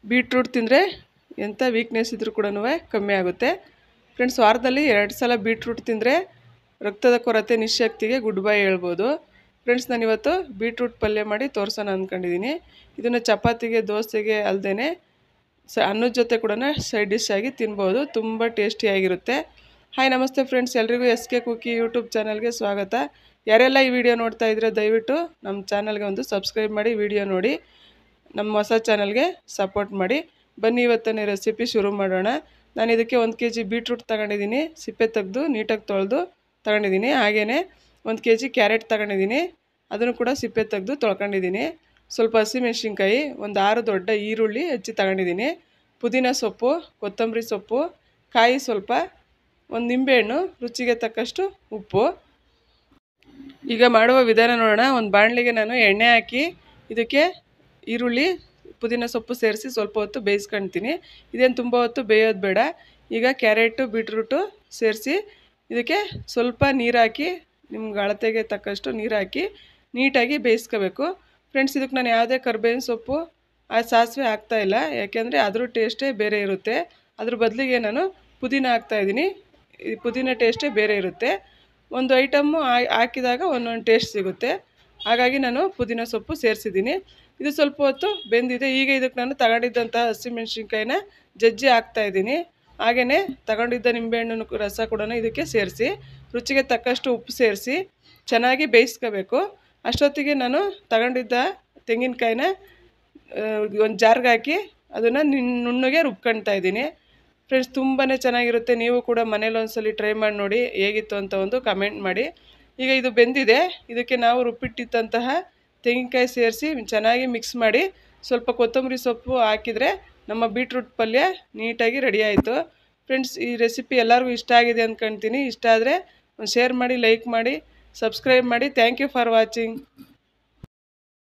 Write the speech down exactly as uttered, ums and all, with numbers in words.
Beetroot ತಿಂದರೆ ಎಂಥ weakness ಇದ್ರೂ ಕೂಡ ಕಮ್ಮಿ ಆಗುತ್ತೆ ಫ್ರೆಂಡ್ಸ್. ವಾರದಲ್ಲಿ ಎರಡು ಸಲ ಬೀಟ್ರೂಟ್ ತಿಂದರೆ ರಕ್ತದ ಕೊರತೆ ನಿಶಕ್ತಿಗೆ ಗುಡ್ ಬೈ ಹೇಳ್ಬೋದು ಫ್ರೆಂಡ್ಸ್. ನಾನಿವತ್ತು ಬೀಟ್ರೂಟ್ ಪಲ್ಯ ಮಾಡಿ ತೋರಿಸೋಣ ಅಂದ್ಕೊಂಡಿದ್ದೀನಿ. ಇದನ್ನು ಚಪಾತಿಗೆ ದೋಸೆಗೆ ಅಲ್ಲದೇ ಸ ಅನ್ನದ ಜೊತೆ ಕೂಡ ಸೈಡ್ ಡಿಶ್ ಆಗಿ ತಿನ್ಬೋದು, ತುಂಬ ಟೇಸ್ಟಿಯಾಗಿರುತ್ತೆ. ಹಾಯ್ ನಮಸ್ತೆ ಫ್ರೆಂಡ್ಸ್, ಎಲ್ರಿಗೂ ಎಸ್ ಕೆ ಕುಕ್ಕಿ ಯೂಟ್ಯೂಬ್ ಚಾನಲ್ಗೆ ಸ್ವಾಗತ. ಯಾರೆಲ್ಲ ಈ ವಿಡಿಯೋ ನೋಡ್ತಾ ಇದ್ರೆ ದಯವಿಟ್ಟು ನಮ್ಮ ಚಾನಲ್ಗೆ ಒಂದು ಸಬ್ಸ್ಕ್ರೈಬ್ ಮಾಡಿ ವಿಡಿಯೋ ನೋಡಿ, ನಮ್ಮ ಹೊಸ ಚಾನಲ್ಗೆ ಸಪೋರ್ಟ್ ಮಾಡಿ. ಬನ್ನಿ ಇವತ್ತನೇ ರೆಸಿಪಿ ಶುರು ಮಾಡೋಣ. ನಾನು ಇದಕ್ಕೆ ಒಂದು ಕೆ ಜಿ ಬೀಟ್ರೂಟ್ ತಗೊಂಡಿದ್ದೀನಿ, ಸಿಪ್ಪೆ ತೆಗೆದು ನೀಟಾಗಿ ತೊಳೆದು ತಗೊಂಡಿದ್ದೀನಿ. ಹಾಗೆಯೇ ಒಂದು ಕೆ ಜಿ ಕ್ಯಾರೆಟ್ ತಗೊಂಡಿದ್ದೀನಿ, ಅದನ್ನು ಕೂಡ ಸಿಪ್ಪೆ ತೆಗೆದು ತೊಳ್ಕೊಂಡಿದ್ದೀನಿ. ಸ್ವಲ್ಪ ಹಸಿಮೆಣ್ಸಿನ್ಕಾಯಿ, ಒಂದು ಆರು ದೊಡ್ಡ ಈರುಳ್ಳಿ ಹೆಚ್ಚಿ ತಗೊಂಡಿದ್ದೀನಿ, ಪುದೀನ ಸೊಪ್ಪು, ಕೊತ್ತಂಬರಿ ಸೊಪ್ಪು, ಕಾಯಿ ಸ್ವಲ್ಪ, ಒಂದು ನಿಂಬೆಹಣ್ಣು, ರುಚಿಗೆ ತಕ್ಕಷ್ಟು ಉಪ್ಪು. ಈಗ ಮಾಡುವ ವಿಧಾನ ನೋಡೋಣ. ಒಂದು ಬಾಣಲಿಗೆ ನಾನು ಎಣ್ಣೆ ಹಾಕಿ ಇದಕ್ಕೆ ಈರುಳ್ಳಿ ಪುದೀನ ಸೊಪ್ಪು ಸೇರಿಸಿ ಸ್ವಲ್ಪ ಹೊತ್ತು ಬೇಯಿಸ್ಕೊಳ್ತೀನಿ. ಇದೇನು ತುಂಬ ಹೊತ್ತು ಬೇಯೋದು ಬೇಡ. ಈಗ ಕ್ಯಾರೆಟು ಬೀಟ್ರೂಟು ಸೇರಿಸಿ ಇದಕ್ಕೆ ಸ್ವಲ್ಪ ನೀರು ಹಾಕಿ, ನಿಮ್ಗೆ ಅಳತೆಗೆ ತಕ್ಕಷ್ಟು ನೀರು ಹಾಕಿ ನೀಟಾಗಿ ಬೇಯಿಸ್ಕೋಬೇಕು ಫ್ರೆಂಡ್ಸ್. ಇದಕ್ಕೆ ನಾನು ಯಾವುದೇ ಕರ್ಬೇವಿನ ಸೊಪ್ಪು ಆ ಸಾಸಿವೆ ಹಾಕ್ತಾಯಿಲ್ಲ, ಯಾಕೆಂದರೆ ಅದ್ರ ಟೇಸ್ಟೇ ಬೇರೆ ಇರುತ್ತೆ. ಅದ್ರ ಬದಲಿಗೆ ನಾನು ಪುದೀನ ಹಾಕ್ತಾಯಿದ್ದೀನಿ, ಈ ಪುದೀನ ಟೇಸ್ಟೇ ಬೇರೆ ಇರುತ್ತೆ. ಒಂದು ಐಟಮ್ಮು ಹಾಕಿದಾಗ ಒಂದೊಂದು ಟೇಸ್ಟ್ ಸಿಗುತ್ತೆ, ಹಾಗಾಗಿ ನಾನು ಪುದೀನ ಸೊಪ್ಪು ಸೇರಿಸಿದ್ದೀನಿ. ಇದು ಸ್ವಲ್ಪ ಹೊತ್ತು ಬೆಂದಿದೆ. ಈಗ ಇದಕ್ಕೆ ನಾನು ತಗೊಂಡಿದ್ದಂಥ ಹಸಿಮೆಣ್ಸಿನ್ಕಾಯಿನ ಜಜ್ಜಿ ಹಾಕ್ತಾಯಿದ್ದೀನಿ. ಹಾಗೆಯೇ ತಗೊಂಡಿದ್ದ ನಿಂಬೆಹಣ್ಣು ರಸ ಕೂಡ ಇದಕ್ಕೆ ಸೇರಿಸಿ ರುಚಿಗೆ ತಕ್ಕಷ್ಟು ಉಪ್ಪು ಸೇರಿಸಿ ಚೆನ್ನಾಗಿ ಬೇಯಿಸ್ಕೋಬೇಕು. ಅಷ್ಟೊತ್ತಿಗೆ ನಾನು ತಗೊಂಡಿದ್ದ ತೆಂಗಿನಕಾಯಿನ ಒಂದು ಜಾರ್ಗೆ ಹಾಕಿ ಅದನ್ನು ನುಣ್ಣಗೆ ರುಬ್ಕೊಳ್ತಾ ಇದ್ದೀನಿ ಫ್ರೆಂಡ್ಸ್. ತುಂಬಾ ಚೆನ್ನಾಗಿರುತ್ತೆ. ನೀವು ಕೂಡ ಮನೇಲಿ ಒಂದ್ಸಲಿ ಟ್ರೈ ಮಾಡಿ ನೋಡಿ ಹೇಗಿತ್ತು ಅಂತ ಒಂದು ಕಮೆಂಟ್ ಮಾಡಿ. ಈಗ ಇದು ಬೆಂದಿದೆ. ಇದಕ್ಕೆ ನಾವು ರುಬ್ಬಿಟ್ಟಿದ್ದಂತಹ ತೆಂಗಿನಕಾಯಿ ಸೇರಿಸಿ ಚೆನ್ನಾಗಿ ಮಿಕ್ಸ್ ಮಾಡಿ ಸ್ವಲ್ಪ ಕೊತ್ತಂಬರಿ ಸೊಪ್ಪು ಹಾಕಿದರೆ ನಮ್ಮ ಬೀಟ್ರೂಟ್ ಪಲ್ಯ ನೀಟಾಗಿ ರೆಡಿ ಆಯಿತು ಫ್ರೆಂಡ್ಸ್. ಈ ರೆಸಿಪಿ ಎಲ್ಲರಿಗೂ ಇಷ್ಟ ಆಗಿದೆ ಅಂದ್ಕೊಳ್ತೀನಿ. ಇಷ್ಟ ಆದರೆ ಒಂದು ಶೇರ್ ಮಾಡಿ, ಲೈಕ್ ಮಾಡಿ, ಸಬ್ಸ್ಕ್ರೈಬ್ ಮಾಡಿ. Thank you for watching.